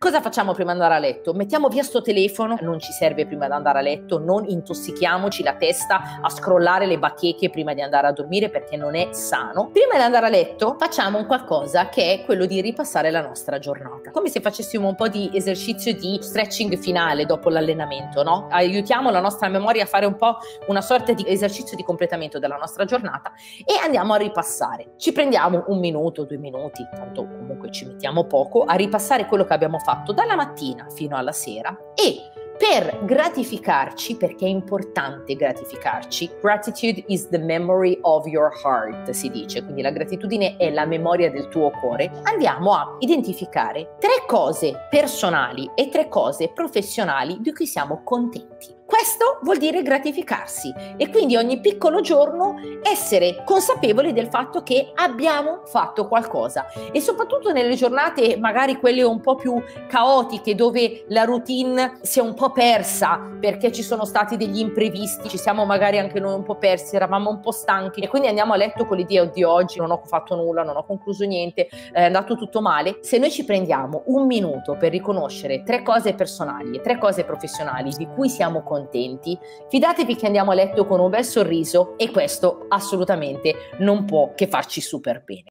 Cosa facciamo prima di andare a letto? Mettiamo via sto telefono, non ci serve prima di andare a letto, non intossichiamoci la testa a scrollare le bacheche prima di andare a dormire perché non è sano. Prima di andare a letto facciamo un qualcosa che è quello di ripassare la nostra giornata, come se facessimo un po' di esercizio di stretching finale dopo l'allenamento, no? Aiutiamo la nostra memoria a fare un po' una sorta di esercizio di completamento della nostra giornata e andiamo a ripassare. Ci prendiamo 1 minuto, 2 minuti, tanto comunque ci mettiamo poco, a ripassare quello che abbiamo fatto dalla mattina fino alla sera e per gratificarci, perché è importante gratificarci, gratitude is the memory of your heart, si dice, quindi la gratitudine è la memoria del tuo cuore, andiamo a identificare 3 cose personali e 3 cose professionali di cui siamo contenti. Questo vuol dire gratificarsi e quindi ogni piccolo giorno essere consapevoli del fatto che abbiamo fatto qualcosa e soprattutto nelle giornate magari quelle un po' più caotiche dove la routine si è un po' persa perché ci sono stati degli imprevisti, ci siamo magari anche noi un po' persi, eravamo un po' stanchi e quindi andiamo a letto con l'idea di oggi non ho fatto nulla, non ho concluso niente, è andato tutto male. Se noi ci prendiamo 1 minuto per riconoscere 3 cose personali e 3 cose professionali di cui siamo contenti, fidatevi che andiamo a letto con un bel sorriso e questo assolutamente non può che farci super bene.